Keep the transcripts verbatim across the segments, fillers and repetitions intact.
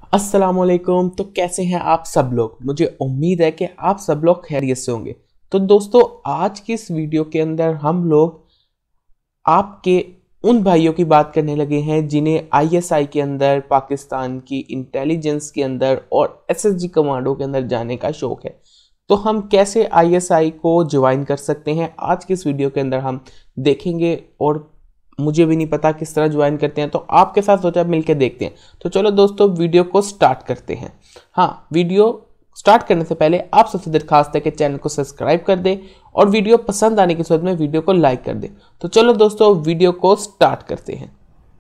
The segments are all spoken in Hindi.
अस्सलामुअलैकुम। तो कैसे हैं आप सब लोग? मुझे उम्मीद है कि आप सब लोग खैरियत से होंगे। तो दोस्तों, आज की इस वीडियो के अंदर हम लोग आपके उन भाइयों की बात करने लगे हैं जिन्हें आईएसआई के अंदर, पाकिस्तान की इंटेलिजेंस के अंदर और एसएसजी कमांडो के अंदर जाने का शौक है। तो हम कैसे आईएसआई को ज्वाइन कर सकते हैं, आज की इस वीडियो के अंदर हम देखेंगे। और मुझे भी नहीं पता किस तरह ज्वाइन करते हैं, तो आपके साथ सोचा मिलकर देखते हैं। तो चलो दोस्तों, वीडियो को स्टार्ट करते हैं। हाँ, वीडियो स्टार्ट करने से पहले आप सबसे दरखास्त है कि चैनल को सब्सक्राइब कर दे और वीडियो पसंद आने की सूरत में वीडियो को लाइक कर दे। तो चलो दोस्तों, वीडियो को स्टार्ट करते हैं।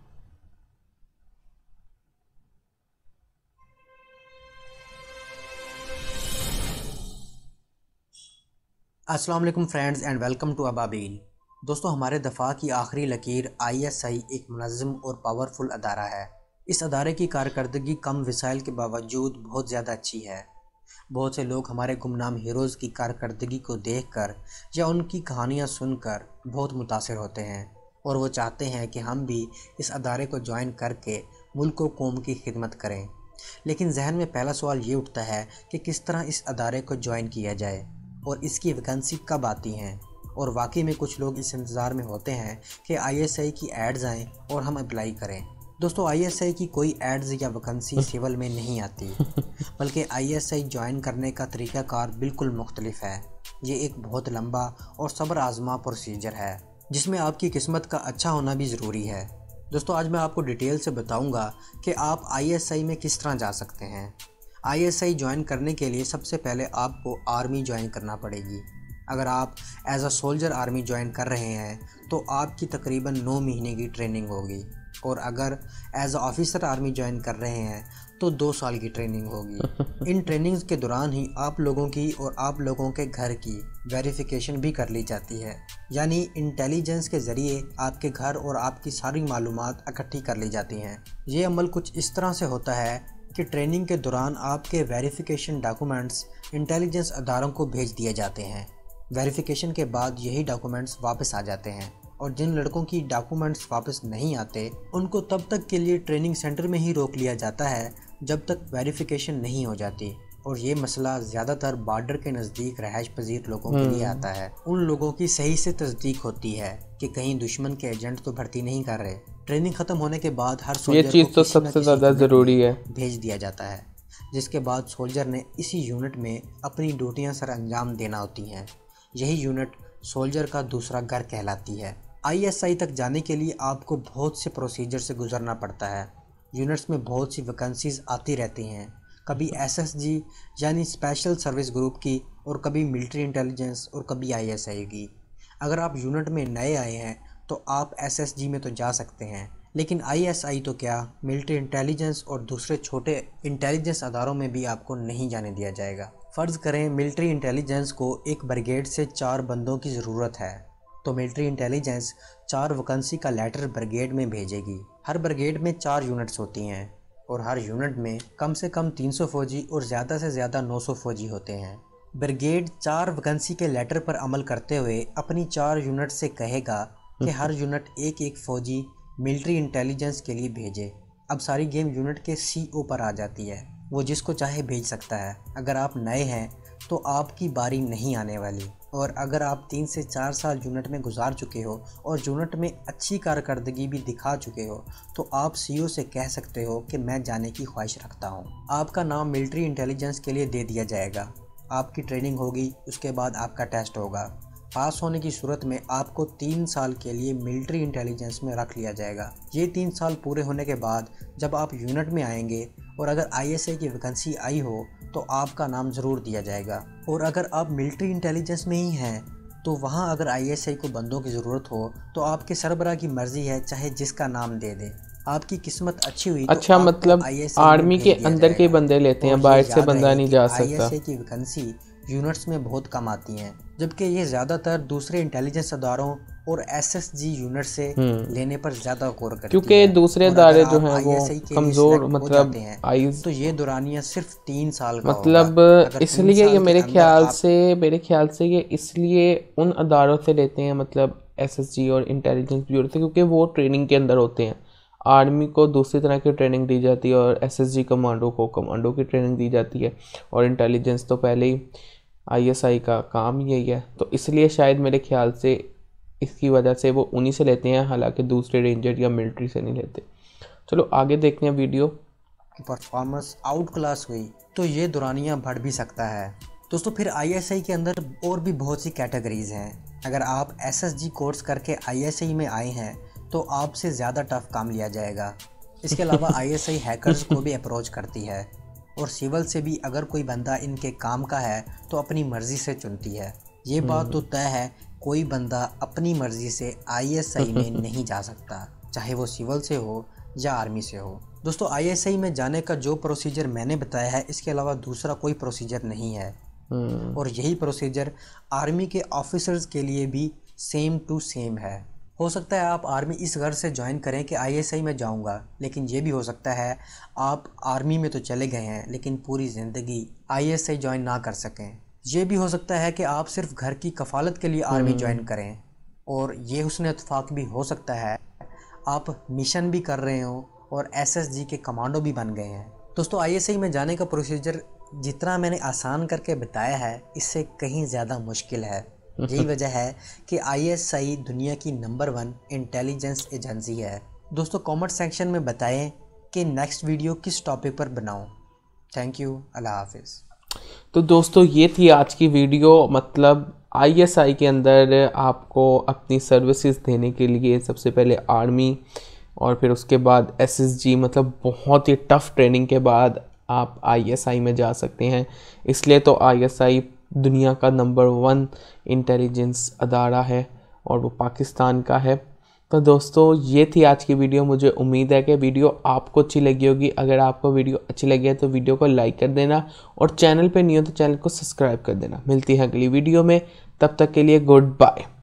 अस्सलाम वालेकुम friends and welcome to Ababeel. दोस्तों, हमारे दफ़ा की आखिरी लकीर आईएसआई एक मुनज़्ज़म और पावरफुल अदारा है। इस अदारे की कारकर्दगी कम वसाइल के बावजूद बहुत ज़्यादा अच्छी है। बहुत से लोग हमारे गुमनाम हीरोज़ की कारकर्दगी को देखकर या उनकी कहानियाँ सुनकर बहुत मुतासिर होते हैं और वो चाहते हैं कि हम भी इस अदारे को ज्वाइन करके मुल्क व कौम की खिदमत करें। लेकिन जहन में पहला सवाल ये उठता है कि किस तरह इस अदारे को ज्वाइन किया जाए और इसकी वैकेंसी कब आती हैं। और वाकई में कुछ लोग इस इंतज़ार में होते हैं कि आईएसआई की एड्स आएँ और हम अप्लाई करें। दोस्तों, आईएसआई की कोई एड्स या वैकेंसी सिविल में नहीं आती, बल्कि आईएसआई ज्वाइन करने का तरीक़ाकार बिल्कुल मुख्तलिफ है। ये एक बहुत लंबा और सब्र आज़मा प्रोसीजर है जिसमें आपकी किस्मत का अच्छा होना भी ज़रूरी है। दोस्तों, आज मैं आपको डिटेल से बताऊँगा कि आप आईएसआई में किस तरह जा सकते हैं। आईएसआई ज्वाइन करने के लिए सबसे पहले आपको आर्मी ज्वाइन करना पड़ेगी। अगर आप as a soldier army join कर रहे हैं तो आपकी तकरीबन नौ महीने की ट्रेनिंग होगी, और अगर as a officer army join कर रहे हैं तो दो साल की ट्रेनिंग होगी। इन ट्रेनिंग्स के दौरान ही आप लोगों की और आप लोगों के घर की वेरिफिकेशन भी कर ली जाती है, यानी इंटेलिजेंस के ज़रिए आपके घर और आपकी सारी मालूमात इकट्ठी कर ली जाती हैं। ये अमल कुछ इस तरह से होता है कि ट्रेनिंग के दौरान आपके वेरिफिकेशन डॉक्यूमेंट्स इंटेलिजेंस अदारों को भेज दिए जाते हैं। वेरिफिकेशन के बाद यही डॉक्यूमेंट्स वापस आ जाते हैं, और जिन लड़कों की डॉक्यूमेंट्स वापस नहीं आते उनको तब तक के लिए ट्रेनिंग सेंटर में ही रोक लिया जाता है जब तक वेरिफिकेशन नहीं हो जाती। और ये मसला ज़्यादातर बॉर्डर के नज़दीक रहायश पजीर लोगों के लिए आता है। उन लोगों की सही से तस्दीक होती है कि कहीं दुश्मन के एजेंट तो भर्ती नहीं कर रहे। ट्रेनिंग ख़त्म होने के बाद हर सोल्जर ये चीज़ तो सबसे ज़्यादा ज़रूरी है भेज दिया जाता है, जिसके बाद सोल्जर ने इसी यूनिट में अपनी ड्यूटियां सर अंजाम देना होती हैं। यही यूनिट सोल्जर का दूसरा घर कहलाती है। आईएसआई तक जाने के लिए आपको बहुत से प्रोसीजर से गुजरना पड़ता है। यूनिट्स में बहुत सी वैकेंसीज आती रहती हैं, कभी एसएसजी यानी स्पेशल सर्विस ग्रुप की, और कभी मिलिट्री इंटेलिजेंस, और कभी आईएसआई की। अगर आप यूनिट में नए आए हैं तो आप एसएसजी में तो जा सकते हैं, लेकिन आईएसआई तो क्या, मिलिट्री इंटेलिजेंस और दूसरे छोटे इंटेलिजेंस अदारों में भी आपको नहीं जाने दिया जाएगा। फ़र्ज़ करें मिलिट्री इंटेलिजेंस को एक ब्रिगेड से चार बंदों की ज़रूरत है, तो मिलिट्री इंटेलिजेंस चार वैकेंसी का लेटर ब्रिगेड में भेजेगी। हर ब्रिगेड में चार यूनिट्स होती हैं और हर यूनिट में कम से कम तीन सौ फौजी और ज़्यादा से ज़्यादा नौ सौ फौजी होते हैं। ब्रिगेड चार वैकेंसी के लेटर पर अमल करते हुए अपनी चार यूनिट से कहेगा कि हर यूनिट एक एक फ़ौजी मिलिट्री इंटेलिजेंस के लिए भेजे। अब सारी गेम यूनिट के सीओ पर आ जाती है, वो जिसको चाहे भेज सकता है। अगर आप नए हैं तो आपकी बारी नहीं आने वाली, और अगर आप तीन से चार साल यूनिट में गुजार चुके हो और यूनिट में अच्छी कारकर्दगी भी दिखा चुके हो तो आप सीओ से कह सकते हो कि मैं जाने की ख्वाहिश रखता हूँ। आपका नाम मिलिट्री इंटेलिजेंस के लिए दे दिया जाएगा। आपकी ट्रेनिंग होगी, उसके बाद आपका टेस्ट होगा। पास होने की सूरत में आपको तीन साल के लिए मिलिट्री इंटेलिजेंस में रख लिया जाएगा। ये तीन साल पूरे होने के बाद जब आप यूनिट में आएंगे और अगर आईएसआई की वैकेंसी आई हो तो आपका नाम ज़रूर दिया जाएगा। और अगर आप मिलिट्री इंटेलिजेंस में ही हैं तो वहाँ अगर आईएसआई को बंदों की ज़रूरत हो तो आपके सरबराह की मर्ज़ी है, चाहे जिसका नाम दे दे। आपकी किस्मत अच्छी हुई अच्छा तो मतलब आर्मी के अंदर के बंदे लेते हैं, बाहर से बंदा नहीं जा सकता। आईएसआई की वैकेंसी यूनिट्स में बहुत कम आती हैं, जबकि ये ज़्यादातर दूसरे इंटेलिजेंस अदारों और एसएसजी यूनिट से लेने पर ज़्यादा गौर करती है, क्योंकि दूसरे अदारे जो हैं वो कमज़ोर मतलब आइज तो ये दौरानिया सिर्फ तीन साल का मतलब इसलिए ये मेरे ख्याल से मेरे ख्याल से ये इसलिए उन अदारों से लेते हैं, मतलब एसएसजी और इंटेलिजेंस ब्यूरो से, क्योंकि वो ट्रेनिंग के अंदर होते हैं। आर्मी को दूसरी तरह की ट्रेनिंग दी जाती है और एसएसजी कमांडो को कमांडो की ट्रेनिंग दी जाती है, और इंटेलिजेंस तो पहले ही आईएसआई का काम यही है, तो इसलिए शायद मेरे ख्याल से इसकी वजह से वो उन्हीं से लेते हैं, हालांकि दूसरे रेंजर या मिलिट्री से नहीं लेते। चलो आगे देखते हैं वीडियो। परफॉर्मेंस आउट क्लास हुई तो ये दुरानियाँ बढ़ भी सकता है। दोस्तों फिर आईएसआई के अंदर और भी बहुत सी कैटेगरीज हैं। अगर आप एसएसजी कोर्स करके आईएसआई में आए हैं तो आपसे ज़्यादा टफ काम लिया जाएगा। इसके अलावा आईएसआई हैकर्स को भी अप्रोच करती है, और सिविल से भी अगर कोई बंदा इनके काम का है तो अपनी मर्ज़ी से चुनती है। ये बात तो तय है, कोई बंदा अपनी मर्ज़ी से आईएसआई में नहीं जा सकता, चाहे वो सिविल से हो या आर्मी से हो। दोस्तों आईएसआई में जाने का जो प्रोसीजर मैंने बताया है, इसके अलावा दूसरा कोई प्रोसीजर नहीं है, और यही प्रोसीजर आर्मी के ऑफिसर्स के लिए भी सेम टू सेम है। हो सकता है आप आर्मी इस घर से ज्वाइन करें कि आईएसआई में जाऊंगा, लेकिन ये भी हो सकता है आप आर्मी में तो चले गए हैं लेकिन पूरी ज़िंदगी आईएसआई ज्वाइन ना कर सकें। ये भी हो सकता है कि आप सिर्फ घर की कफालत के लिए आर्मी ज्वाइन करें, और ये हुस्न इत्तेफाक भी हो सकता है आप मिशन भी कर रहे हो और एसएसजी के कमांडो भी बन गए हैं। दोस्तों आईएसआई में जाने का प्रोसीजर जितना मैंने आसान करके बताया है, इससे कहीं ज़्यादा मुश्किल है। यही वजह है कि आईएसआई दुनिया की नंबर वन इंटेलिजेंस एजेंसी है। दोस्तों कमेंट सेक्शन में बताएं कि नेक्स्ट वीडियो किस टॉपिक पर बनाऊं। थैंक यू, अल्लाह हाफिज़। तो दोस्तों ये थी आज की वीडियो। मतलब आईएसआई के अंदर आपको अपनी सर्विसेज देने के लिए सबसे पहले आर्मी और फिर उसके बाद एसएसजी, मतलब बहुत ही टफ़ ट्रेनिंग के बाद आप आईएसआई में जा सकते हैं। इसलिए तो आईएसआई दुनिया का नंबर वन इंटेलिजेंस अदारा है और वो पाकिस्तान का है। तो दोस्तों ये थी आज की वीडियो। मुझे उम्मीद है कि वीडियो आपको अच्छी लगी होगी। अगर आपको वीडियो अच्छी लगी है तो वीडियो को लाइक कर देना, और चैनल पे नहीं हो तो चैनल को सब्सक्राइब कर देना। मिलती है अगली वीडियो में, तब तक के लिए गुड बाय।